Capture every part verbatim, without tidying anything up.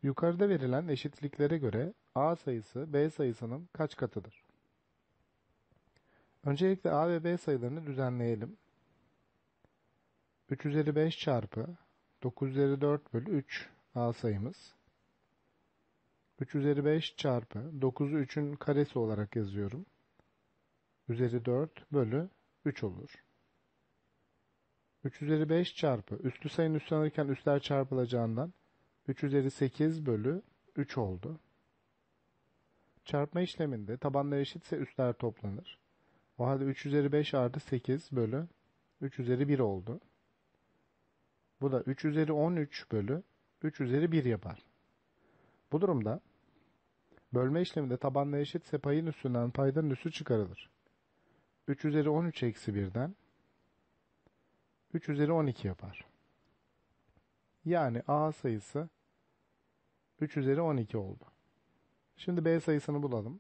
Yukarıda verilen eşitliklere göre A sayısı B sayısının kaç katıdır? Öncelikle A ve B sayılarını düzenleyelim. üç üzeri beş çarpı dokuz üzeri dört bölü üç A sayımız. üç üzeri beş çarpı dokuzu üçün karesi olarak yazıyorum. Üzeri dört bölü üç olur. üç üzeri beş çarpı üslü sayının üstü alırken üstler çarpılacağından üç üzeri sekiz bölü üç oldu. Çarpma işleminde tabanlar eşitse üstler toplanır. O halde üç üzeri beş artı sekiz bölü üç üzeri bir oldu. Bu da üç üzeri on üç bölü üç üzeri bir yapar. Bu durumda bölme işleminde tabanlar eşitse payın üstünden paydanın üssü çıkarılır. üç üzeri on üç eksi birden üç üzeri on iki yapar. Yani A sayısı üç üzeri on iki oldu. Şimdi B sayısını bulalım.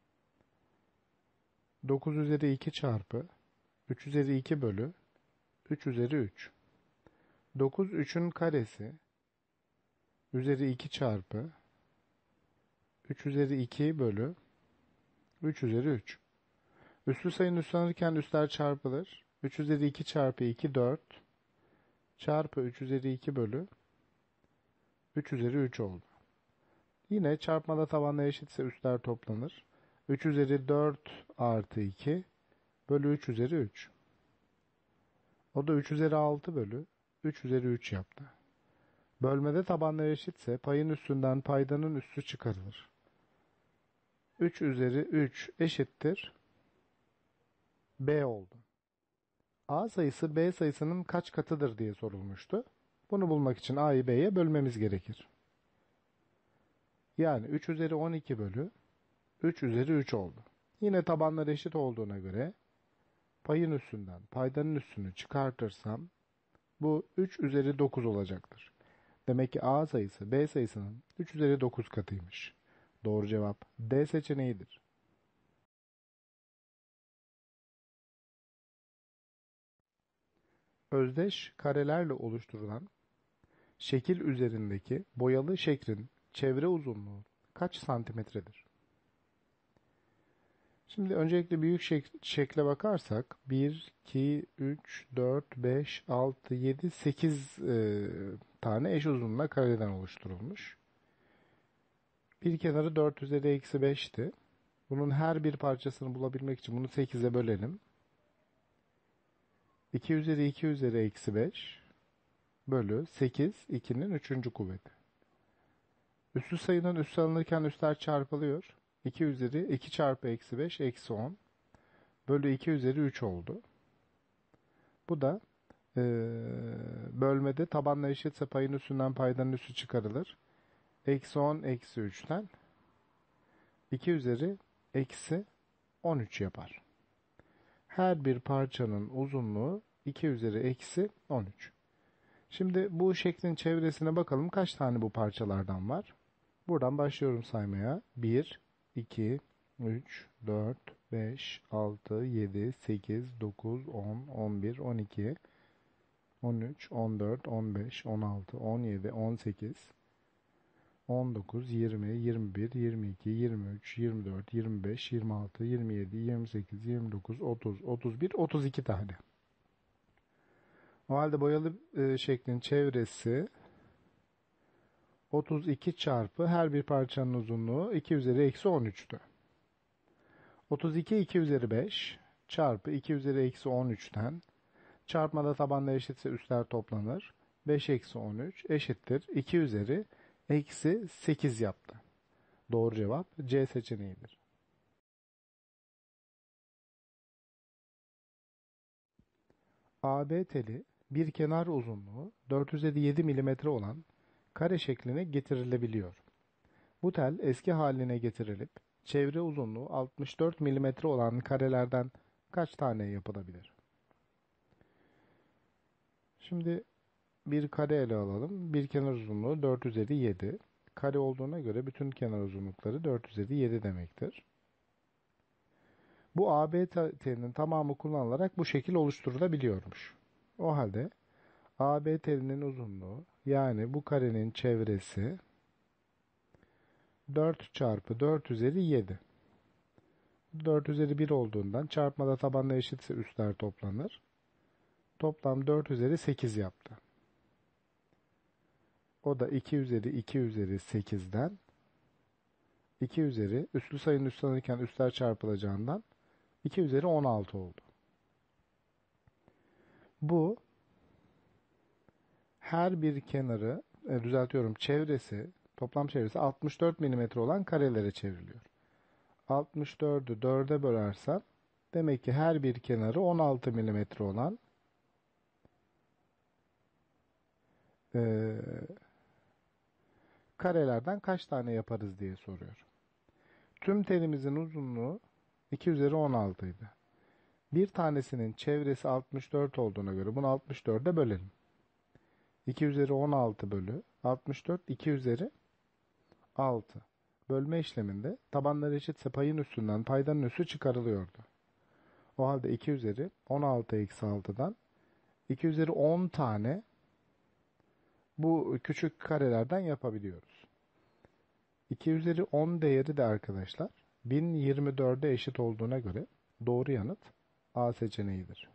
dokuz üzeri iki çarpı üç üzeri iki bölü üç üzeri üç. dokuz üçün karesi üzeri iki çarpı üç üzeri iki bölü üç üzeri üç. Üslü sayının üstü alırken üstler çarpılır. üç üzeri iki çarpı iki dört çarpı üç üzeri iki bölü üç üzeri üç oldu. Yine çarpmada tabanla eşitse üstler toplanır. üç üzeri dört artı iki bölü üç üzeri üç. O da üç üzeri altı bölü üç üzeri üç yaptı. Bölmede tabanlar eşitse payın üstünden paydanın üssü çıkarılır. üç üzeri üç eşittir B oldu. A sayısı B sayısının kaç katıdır diye sorulmuştu. Bunu bulmak için A'yı B'ye bölmemiz gerekir. Yani üç üzeri on iki bölü üç üzeri üç oldu. Yine tabanlar eşit olduğuna göre payın üstünden paydanın üssünü çıkartırsam bu üç üzeri dokuz olacaktır. Demek ki A sayısı B sayısının üç üzeri dokuz katıymış. Doğru cevap D seçeneğidir. Özdeş karelerle oluşturulan şekil üzerindeki boyalı şeklin çevre uzunluğu kaç santimetredir? Şimdi öncelikle büyük şek şekle bakarsak bir, iki, üç, dört, beş, altı, yedi, sekiz e, tane eş uzunluğuna kareden oluşturulmuş. Bir kenarı dört üzeri eksi beşti. Bunun her bir parçasını bulabilmek için bunu sekize bölelim. iki üzeri iki üzeri eksi beş bölü sekiz, ikinin üçüncü kuvveti. Üslü sayının üssü alınırken üstler çarpılıyor. iki üzeri iki çarpı eksi beş eksi on bölü iki üzeri üç oldu. Bu da e, bölmede tabanla eşitse payın üstünden paydanın üssü çıkarılır. Eksi on eksi üçten iki üzeri eksi on üç yapar. Her bir parçanın uzunluğu iki üzeri eksi on üç. Şimdi bu şeklin çevresine bakalım kaç tane bu parçalardan var. Buradan başlıyorum saymaya. bir, iki, üç, dört, beş, altı, yedi, sekiz, dokuz, on, on bir, on iki, on üç, on dört, on beş, on altı, on yedi, on sekiz, on dokuz, yirmi, yirmi bir, yirmi iki, yirmi üç, yirmi dört, yirmi beş, yirmi altı, yirmi yedi, yirmi sekiz, yirmi dokuz, otuz, otuz bir, otuz iki tane. O halde boyalı e, şeklin çevresi otuz iki çarpı her bir parçanın uzunluğu iki üzeri eksi on üçtü. otuz iki iki üzeri beş çarpı iki üzeri eksi on üçten çarpmada tabanla eşitse üstler toplanır. beş eksi on üç eşittir iki üzeri eksi sekiz yaptı. Doğru cevap C seçeneğidir. A B teli bir kenar uzunluğu dört üzeri yedi milimetre olan kare şekline getirilebiliyor. Bu tel eski haline getirilip çevre uzunluğu altmış dört milimetre olan karelerden kaç tane yapılabilir? Şimdi bir kare ele alalım. Bir kenar uzunluğu dört üzeri yedi. Kare olduğuna göre bütün kenar uzunlukları dört üzeri yedi demektir. Bu A B telinin tamamı kullanılarak bu şekil oluşturulabiliyormuş. O halde A B telinin uzunluğu yani bu karenin çevresi dört çarpı dört üzeri yedi. dört üzeri bir olduğundan çarpmada tabanla eşitse üstler toplanır. Toplam dört üzeri sekiz yaptı. O da iki üzeri iki üzeri sekizden iki üzeri üstlü sayının üstlenirken üstler çarpılacağından iki üzeri on altı oldu. Bu her bir kenarı e, düzeltiyorum çevresi toplam çevresi altmış dört milimetre olan karelere çevriliyor. altmış dördü dörde bölersem demek ki her bir kenarı on altı milimetre olan e, karelerden kaç tane yaparız diye soruyor. Tüm telimizin uzunluğu iki üzeri on altı idi. Bir tanesinin çevresi altmış dört olduğuna göre bunu altmış dörde bölelim. iki üzeri on altı bölü altmış dört iki üzeri altı. Bölme işleminde tabanlar eşitse payın üstünden paydanın üssü çıkarılıyordu. O halde iki üzeri on altı eksi altıdan iki üzeri on tane bu küçük karelerden yapabiliyoruz. iki üzeri on değeri de arkadaşlar bin yirmi dörde eşit olduğuna göre doğru yanıt A seçeneğidir.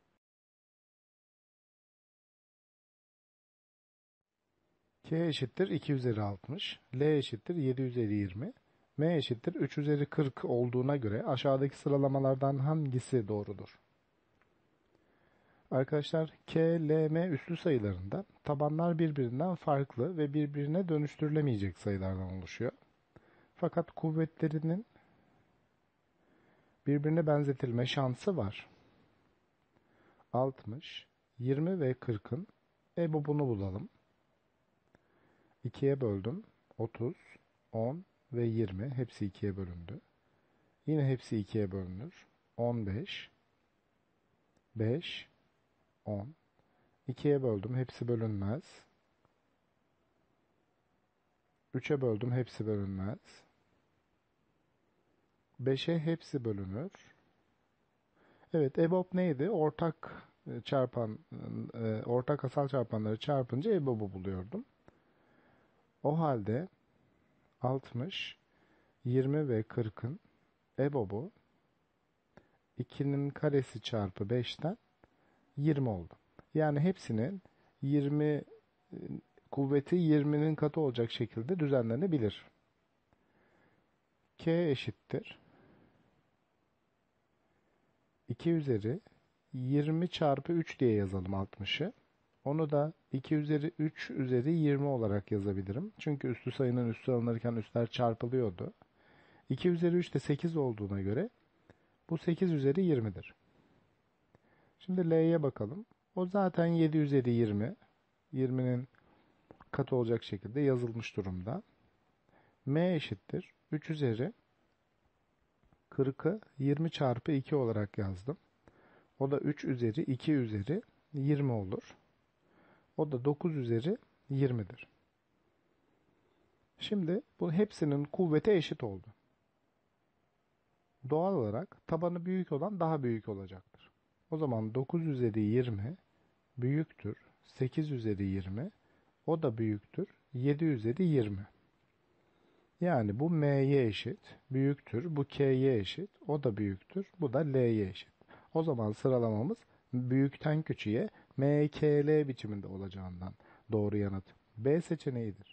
K eşittir iki üzeri altmış, L eşittir yedi üzeri yirmi, M eşittir üç üzeri kırk olduğuna göre aşağıdaki sıralamalardan hangisi doğrudur? Arkadaşlar K, L, M üslü sayılarında tabanlar birbirinden farklı ve birbirine dönüştürülemeyecek sayılardan oluşuyor. Fakat kuvvetlerinin birbirine benzetilme şansı var. altmış, yirmi ve kırkın EBOB'unu bulalım. ikiye böldüm. otuz, on ve yirmi hepsi ikiye bölündü. Yine hepsi ikiye bölünür. on beş, beş, on. ikiye böldüm. Hepsi bölünmez. üçe böldüm. Hepsi bölünmez. beşe hepsi bölünür. Evet, EBOB neydi? Ortak çarpan, ortak asal çarpanları çarpınca EBOB'u buluyordum. O halde altmış, yirmi ve kırkın EBOB'u ikinin karesi çarpı beşten yirmi oldu. Yani hepsinin yirmi kuvveti yirminin katı olacak şekilde düzenlenebilir. K eşittir iki üzeri yirmi çarpı üç diye yazalım altmışı. Onu da iki üzeri üç üzeri yirmi olarak yazabilirim. Çünkü üslü sayının üstü alınırken üstler çarpılıyordu. iki üzeri üç de sekiz olduğuna göre bu sekiz üzeri yirmidir. Şimdi L'ye bakalım. O zaten yedi üzeri yirmi. yirminin katı olacak şekilde yazılmış durumda. M eşittir üç üzeri kırkı yirmi çarpı iki olarak yazdım. O da üç üzeri iki üzeri yirmi olur. O da dokuz üzeri yirmidir. Şimdi bu hepsinin kuvveti eşit oldu. Doğal olarak tabanı büyük olan daha büyük olacaktır. O zaman dokuz üzeri yirmi büyüktür sekiz üzeri yirmi. O da büyüktür yedi üzeri yirmi. Yani bu M'ye eşit, büyüktür, bu K'ye eşit, o da büyüktür, bu da L'ye eşit. O zaman sıralamamız büyükten küçüğe M K L biçiminde olacağından doğru yanıt B seçeneğidir.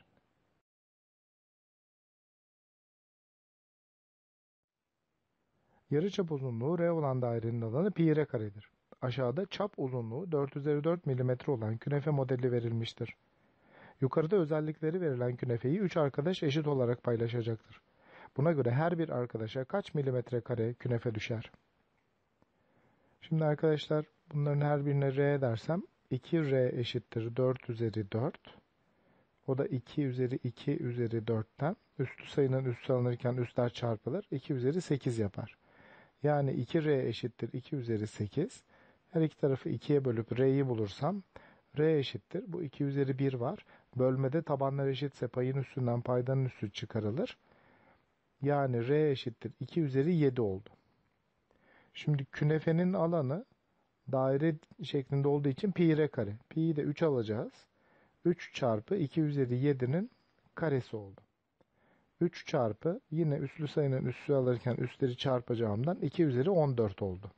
Yarıçap uzunluğu R olan dairenin alanı pi R karedir. Aşağıda çap uzunluğu dört üzeri dört milimetre olan künefe modeli verilmiştir. Yukarıda özellikleri verilen künefeyi üç arkadaş eşit olarak paylaşacaktır. Buna göre her bir arkadaşa kaç milimetre kare künefe düşer? Şimdi arkadaşlar bunların her birine R dersem iki R eşittir dört üzeri dört. O da iki üzeri iki üzeri dörtten üstü sayının üstü alınırken üstler çarpılır. iki üzeri sekiz yapar. Yani iki R eşittir iki üzeri sekiz. Her iki tarafı ikiye bölüp R'yi bulursam R eşittir. Bu iki üzeri bir var. Bölmede tabanlar eşitse payın üstünden paydanın üstü çıkarılır. Yani R eşittir iki üzeri yedi oldu. Şimdi künefenin alanı daire şeklinde olduğu için pi R kare. Pi'yi de üç alacağız. üç çarpı iki üzeri yedi'nin karesi oldu. üç çarpı yine üslü sayının üssü alırken üstleri çarpacağımdan iki üzeri on dört oldu.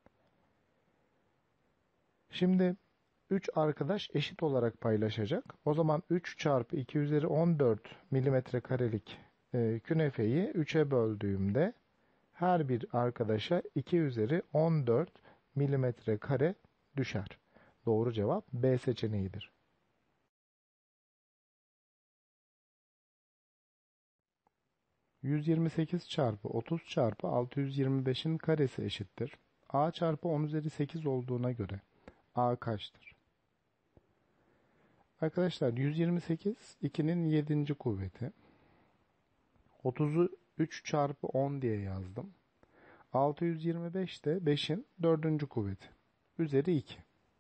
Şimdi üç arkadaş eşit olarak paylaşacak. O zaman üç çarpı iki üzeri on dört milimetre karelik e, künefeyi üçe böldüğümde her bir arkadaşa iki üzeri on dört milimetre kare düşer. Doğru cevap B seçeneğidir. yüz yirmi sekiz çarpı otuz çarpı altı yüz yirmi beşin karesi eşittir. A çarpı on üzeri sekiz olduğuna göre A kaçtır? Arkadaşlar yüz yirmi sekiz ikinin yedinci kuvveti. otuzu üç çarpı on diye yazdım. altı yüz yirmi beş de beşin dördüncü kuvveti. Üzeri iki.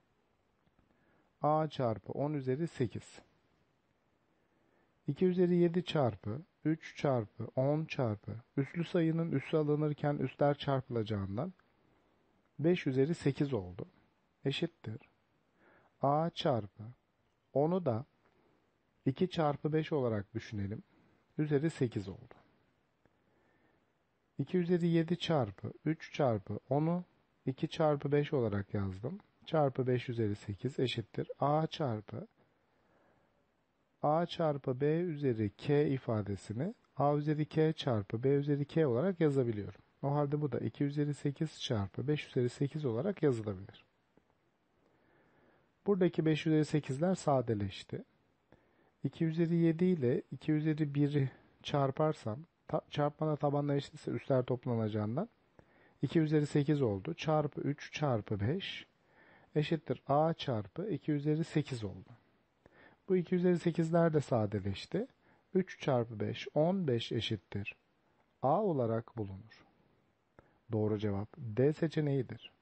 A çarpı on üzeri sekiz. iki üzeri yedi çarpı üç çarpı on çarpı üslü sayının üssü alınırken üstler çarpılacağından beş üzeri sekiz oldu. Eşittir. A çarpı onu da iki çarpı beş olarak düşünelim. Üzeri sekiz oldu. iki üzeri yedi çarpı üç çarpı onu iki çarpı beş olarak yazdım. Çarpı beş üzeri sekiz eşittir. A çarpı A çarpı B üzeri K ifadesini A üzeri K çarpı B üzeri K olarak yazabiliyorum. O halde bu da iki üzeri sekiz çarpı beş üzeri sekiz olarak yazılabilir. Buradaki beş üzeri sekizler sadeleşti. iki üzeri yedi ile iki üzeri biri çarparsam, ta, çarpmada tabanlar eşitse üstler toplanacağından iki üzeri sekiz oldu. Çarpı üç çarpı beş eşittir A çarpı iki üzeri sekiz oldu. Bu iki üzeri sekizler de sadeleşti. üç çarpı beş, on beş eşittir A olarak bulunur. Doğru cevap D seçeneğidir.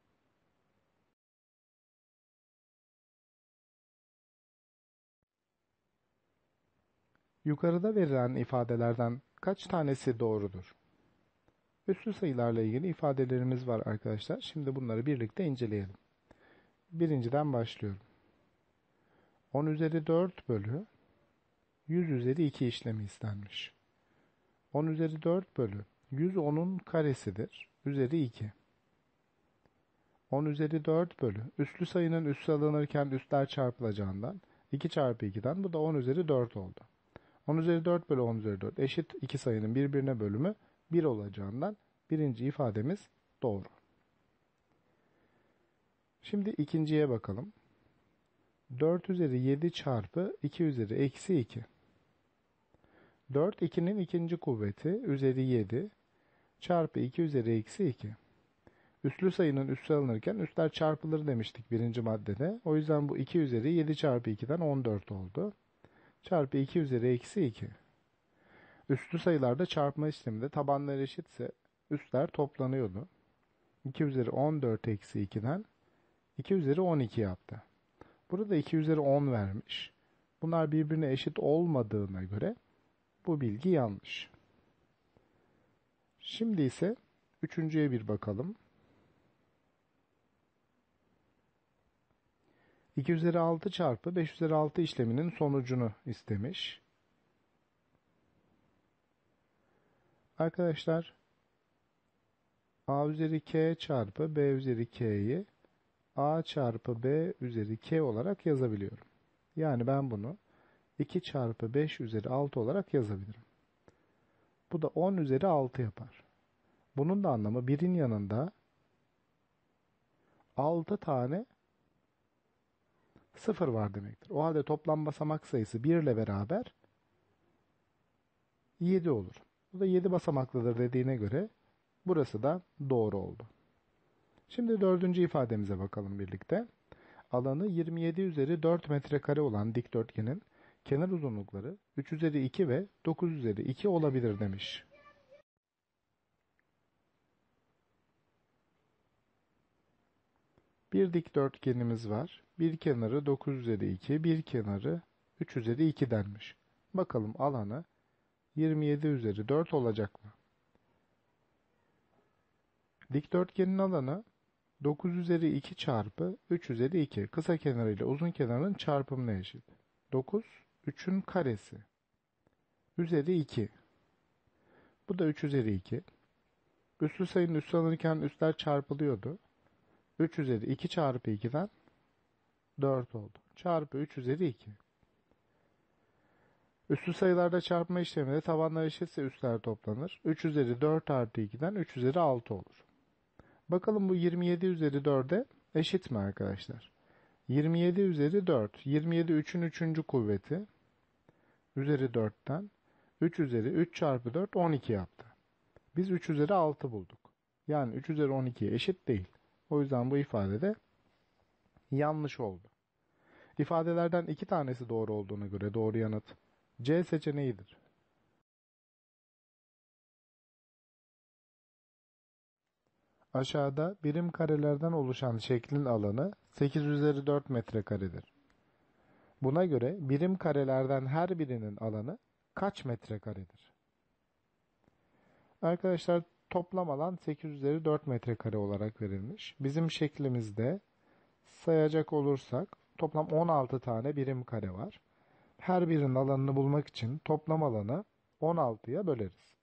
Yukarıda verilen ifadelerden kaç tanesi doğrudur? Üslü sayılarla ilgili ifadelerimiz var arkadaşlar. Şimdi bunları birlikte inceleyelim. Birinciden başlıyorum. on üzeri dört bölü yüz üzeri iki işlemi istenmiş. on üzeri dört bölü yüz onun karesidir. Üzeri iki. on üzeri dört bölü üslü sayının üssü alınırken üstler çarpılacağından iki çarpı iki'den bu da on üzeri dört oldu. on üzeri dört bölü on üzeri dört eşit iki sayının birbirine bölümü bir olacağından birinci ifademiz doğru. Şimdi ikinciye bakalım. dört üzeri yedi çarpı iki üzeri eksi iki. dört ikinin ikinci kuvveti üzeri yedi çarpı iki üzeri eksi iki. Üslü sayının üssü alınırken üstler çarpılır demiştik birinci maddede. O yüzden bu iki üzeri yedi çarpı iki'den on dört oldu. Çarpı iki üzeri eksi iki. Üslü sayılarda çarpma işleminde tabanlar eşitse üstler toplanıyordu. iki üzeri on dört eksi iki'den iki üzeri on iki yaptı. Burada iki üzeri on vermiş. Bunlar birbirine eşit olmadığına göre bu bilgi yanlış. Şimdi ise üçüncüye bir bakalım. iki üzeri altı çarpı beş üzeri altı işleminin sonucunu istemiş. Arkadaşlar A üzeri K çarpı B üzeri K'yi A çarpı B üzeri K olarak yazabiliyorum. Yani ben bunu iki çarpı beş üzeri altı olarak yazabilirim. Bu da on üzeri altı yapar. Bunun da anlamı birin yanında altı tane sıfır var demektir. O halde toplam basamak sayısı bir ile beraber yedi olur. Bu da yedi basamaklıdır dediğine göre burası da doğru oldu. Şimdi dördüncü ifademize bakalım birlikte. Alanı yirmi yedi üzeri dört metrekare olan dikdörtgenin kenar uzunlukları üç üzeri iki ve dokuz üzeri iki olabilir demiş. Bir dikdörtgenimiz var. Bir kenarı dokuz üzeri iki, bir kenarı üç üzeri iki denmiş. Bakalım alanı yirmi yedi üzeri dört olacak mı? Dikdörtgenin alanı dokuz üzeri iki çarpı üç üzeri iki. Kısa kenarı ile uzun kenarın çarpımına eşit. dokuz, üçün karesi. Üzeri iki. Bu da üç üzeri iki. Üslü sayının üssü alınırken üsler çarpılıyordu. üç üzeri iki çarpı iki'den dört oldu. Çarpı üç üzeri iki. Üslü sayılarda çarpma işleminde tabanlar eşitse üsler toplanır. üç üzeri dört artı iki'den üç üzeri altı olur. Bakalım bu yirmi yedi üzeri dört'e eşit mi arkadaşlar? yirmi yedi üzeri dört. yirmi yedi üçün üçüncü kuvveti. Üzeri dört'ten üç üzeri üç çarpı dört on iki yaptı. Biz üç üzeri altı bulduk. Yani üç üzeri on iki'ye eşit değil. O yüzden bu ifade de yanlış oldu. İfadelerden iki tanesi doğru olduğuna göre doğru yanıt C seçeneğidir. Aşağıda birim karelerden oluşan şeklin alanı sekiz üzeri dört metrekaredir. Buna göre birim karelerden her birinin alanı kaç metrekaredir? Arkadaşlar toplam alan sekiz üzeri dört metrekare olarak verilmiş. Bizim şeklimizde sayacak olursak toplam on altı tane birim kare var. Her birinin alanını bulmak için toplam alanı on altı'ya böleriz.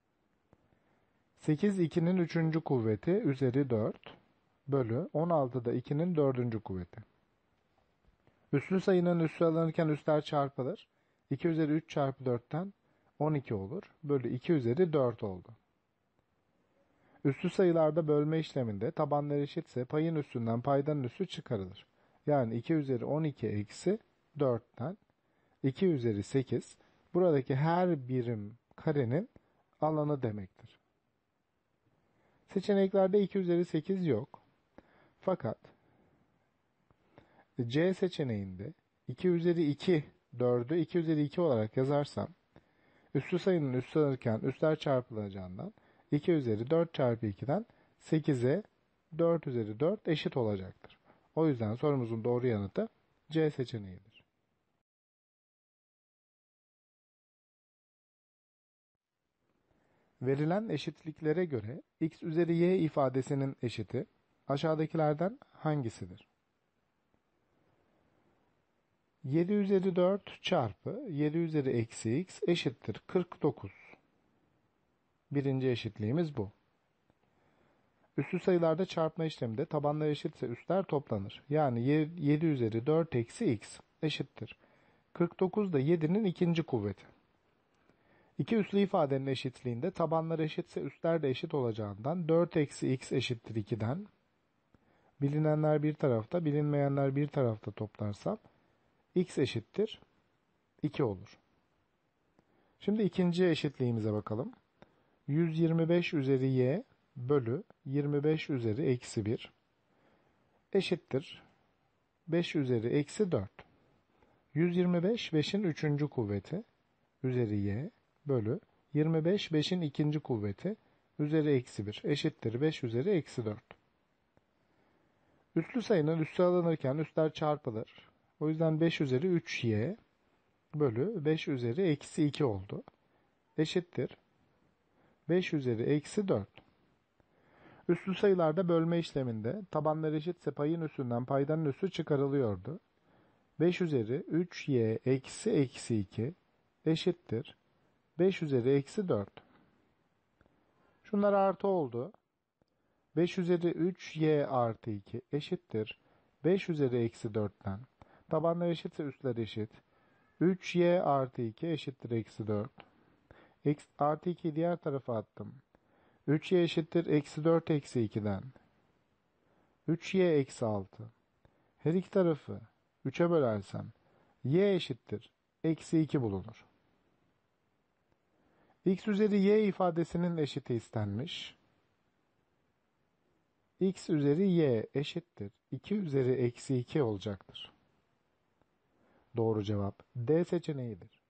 sekiz iki'nin üçüncü kuvveti üzeri dört bölü on altı'da iki'nin dördüncü kuvveti. Üslü sayının üssü alınırken üsler çarpılır. iki üzeri üç çarpı dört'ten on iki olur. Bölü iki üzeri dört oldu. Üslü sayılarda bölme işleminde tabanlar eşitse payın üstünden paydanın üssü çıkarılır. Yani iki üzeri on iki eksi dört'ten iki üzeri sekiz buradaki her birim karenin alanı demektir. Seçeneklerde iki üzeri sekiz yok. Fakat C seçeneğinde iki üzeri iki dörd'ü iki üzeri iki olarak yazarsam üslü sayının üssü alırken üsler çarpılacağından iki üzeri dört çarpı iki'den sekize dört üzeri dört eşit olacaktır. O yüzden sorumuzun doğru yanıtı C seçeneğidir. Verilen eşitliklere göre x üzeri y ifadesinin eşiti aşağıdakilerden hangisidir? yedi üzeri dört çarpı yedi üzeri eksi x eşittir kırk dokuz. Birinci eşitliğimiz bu. Üslü sayılarda çarpma işleminde tabanlar eşitse üstler toplanır. Yani yedi üzeri dört eksi x eşittir. kırk dokuz da yedi'nin ikinci kuvveti. İki üslü ifadenin eşitliğinde tabanlar eşitse üstler de eşit olacağından dört eksi x eşittir iki'den. Bilinenler bir tarafta, bilinmeyenler bir tarafta toplarsam x eşittir iki olur. Şimdi ikinci eşitliğimize bakalım. yüz yirmi beş üzeri y bölü yirmi beş üzeri eksi bir eşittir beş üzeri eksi dört. yüz yirmi beş beş'in üçüncü kuvveti üzeri y bölü yirmi beş beş'in ikinci kuvveti üzeri eksi bir eşittir beş üzeri eksi dört. Üslü sayının üssü alınırken üsler çarpılır. O yüzden beş üzeri üç y bölü beş üzeri eksi iki oldu. Eşittir beş üzeri eksi dört. Üslü sayılarda bölme işleminde tabanlar eşitse payın üstünden paydanın üssü çıkarılıyordu. beş üzeri üç y eksi eksi iki eşittir beş üzeri eksi dört. Şunlar artı oldu. beş üzeri üç y artı iki eşittir beş üzeri eksi dört'ten. Tabanlar eşitse üstler eşit. üç y artı iki eşittir eksi dört. Eksi, artı iki'yi diğer tarafa attım. üç y eşittir eksi dört eksi iki'den. üç y eksi altı. Her iki tarafı üç'e bölersem y eşittir eksi iki bulunur. X üzeri y ifadesinin eşiti istenmiş. X üzeri y eşittir iki üzeri eksi iki olacaktır. Doğru cevap D seçeneğidir.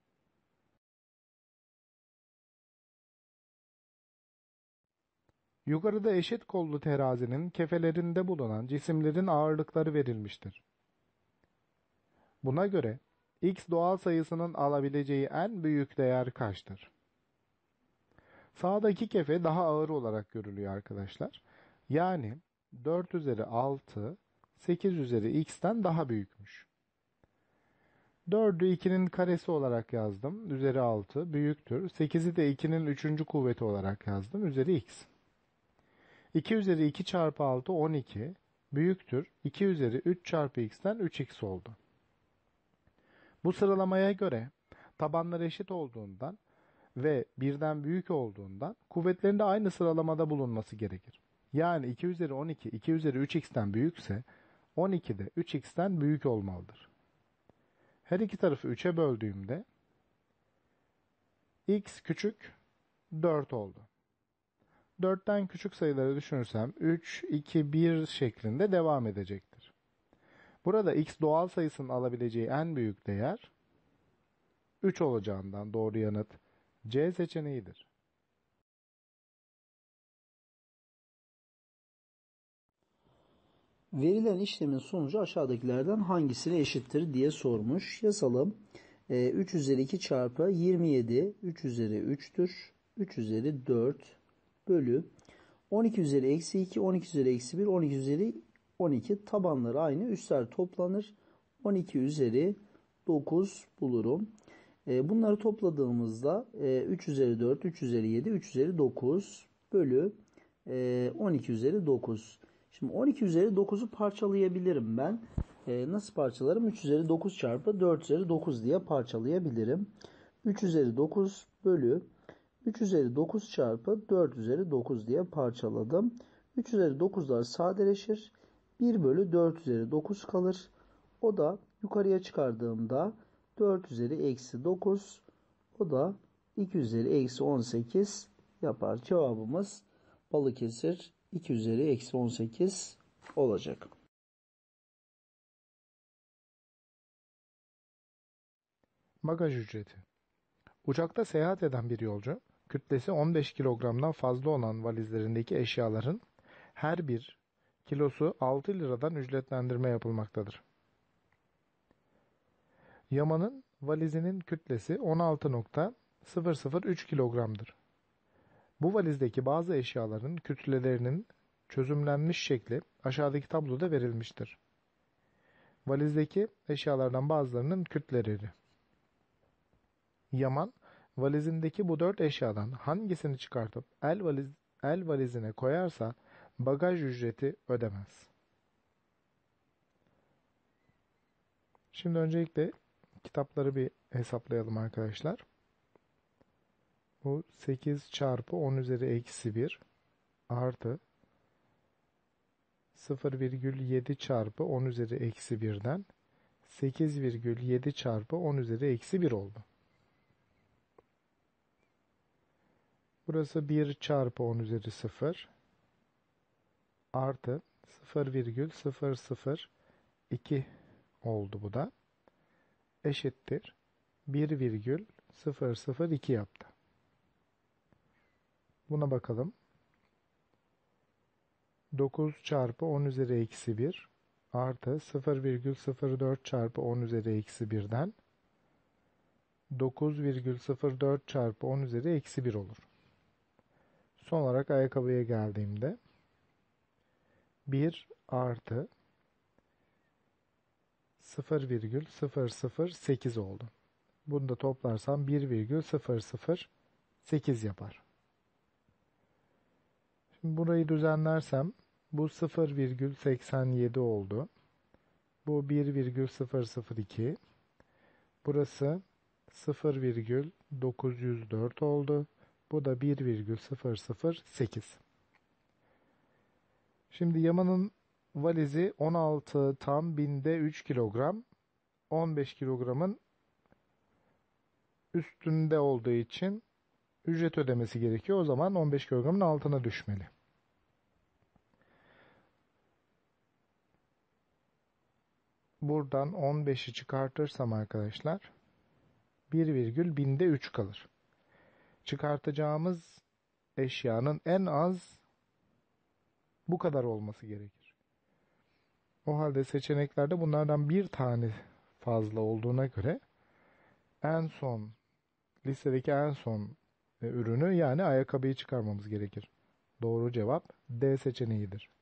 Yukarıda eşit kollu terazinin kefelerinde bulunan cisimlerin ağırlıkları verilmiştir. Buna göre x doğal sayısının alabileceği en büyük değer kaçtır? Sağdaki kefe daha ağır olarak görülüyor arkadaşlar. Yani dört üzeri altı sekiz üzeri x'ten daha büyükmüş. dördü ikinin karesi olarak yazdım. Üzeri altı büyüktür. sekizi de ikinin üçüncü kuvveti olarak yazdım. Üzeri x. iki üzeri iki çarpı altı on iki büyüktür. iki üzeri üç çarpı x'ten üç x oldu. Bu sıralamaya göre tabanlar eşit olduğundan ve birden büyük olduğundan kuvvetlerin de aynı sıralamada bulunması gerekir. Yani iki üzeri on iki iki üzeri üç x'ten büyükse on iki de üç x'ten büyük olmalıdır. Her iki tarafı üçe böldüğümde x küçük dört oldu. dörtten küçük sayıları düşünürsem üç, iki, bir şeklinde devam edecektir. Burada x doğal sayısının alabileceği en büyük değer üç olacağından doğru yanıt C seçeneğidir. Verilen işlemin sonucu aşağıdakilerden hangisine eşittir diye sormuş. Yazalım. E, üç üzeri iki çarpı yirmi yedi üç üzeri üç'tür. üç üzeri dört bölü on iki üzeri eksi iki, on iki üzeri eksi bir, on iki üzeri on iki. Tabanları aynı. Üstler toplanır. on iki üzeri dokuz bulurum. E, bunları topladığımızda e, üç üzeri dört, üç üzeri yedi, üç üzeri dokuz bölü e, on iki üzeri dokuz. Şimdi on iki üzeri dokuzu parçalayabilirim ben. E, nasıl parçalarım? üç üzeri dokuz çarpı dört üzeri dokuz diye parçalayabilirim. üç üzeri dokuz bölü üç üzeri dokuz çarpı dört üzeri dokuz diye parçaladım. üç üzeri dokuzlar sadeleşir. bir bölü dört üzeri dokuz kalır. O da yukarıya çıkardığımda dört üzeri eksi dokuz. O da iki üzeri eksi on sekiz yapar. Cevabımız Balıkesir iki üzeri eksi on sekiz olacak. Bagaj ücreti. Uçakta seyahat eden bir yolcu, kütlesi on beş kilogramdan fazla olan valizlerindeki eşyaların her bir kilosu altı liradan ücretlendirme yapılmaktadır. Yaman'ın valizinin kütlesi on altı nokta sıfır sıfır üç kilogramdır. Bu valizdeki bazı eşyaların kütlelerinin çözümlenmiş şekli aşağıdaki tabloda verilmiştir. Valizdeki eşyalardan bazılarının kütleleri. Yaman, valizindeki bu dört eşyadan hangisini çıkartıp el, valiz, el valizine koyarsa bagaj ücreti ödemez. Şimdi öncelikle kitapları bir hesaplayalım arkadaşlar. Bu sekiz çarpı on üzeri eksi bir artı sıfır virgül yedi çarpı on üzeri eksi birden sekiz virgül yedi çarpı on üzeri eksi bir oldu. Burası bir çarpı on üzeri sıfır artı sıfır virgül sıfır sıfır iki oldu bu da. Eşittir bir virgül sıfır sıfır iki yaptı. Buna bakalım. dokuz çarpı on üzeri eksi bir artı sıfır virgül sıfır dört çarpı on üzeri eksi birden dokuz virgül sıfır dört çarpı on üzeri eksi bir olur. Son olarak ayakkabıya geldiğimde bir artı sıfır virgül sıfır sıfır sekiz oldu. Bunu da toplarsam bir virgül sıfır sıfır sekiz yapar. Şimdi burayı düzenlersem bu sıfır virgül seksen yedi oldu. Bu bir virgül sıfır sıfır iki. Burası sıfır virgül dokuz yüz dört oldu. Bu da bir virgül sıfır sıfır sekiz. Şimdi Yaman'ın valizi on altı tam binde üç kilogram. on beş kilogramın üstünde olduğu için ücret ödemesi gerekiyor. O zaman on beş kilogramın altına düşmeli. Buradan on beşi çıkartırsam arkadaşlar bir virgül binde üç kalır. Çıkartacağımız eşyanın en az bu kadar olması gerekir. O halde seçeneklerde bunlardan bir tane fazla olduğuna göre en son listedeki en son ürünü yani ayakkabıyı çıkarmamız gerekir. Doğru cevap D seçeneğidir.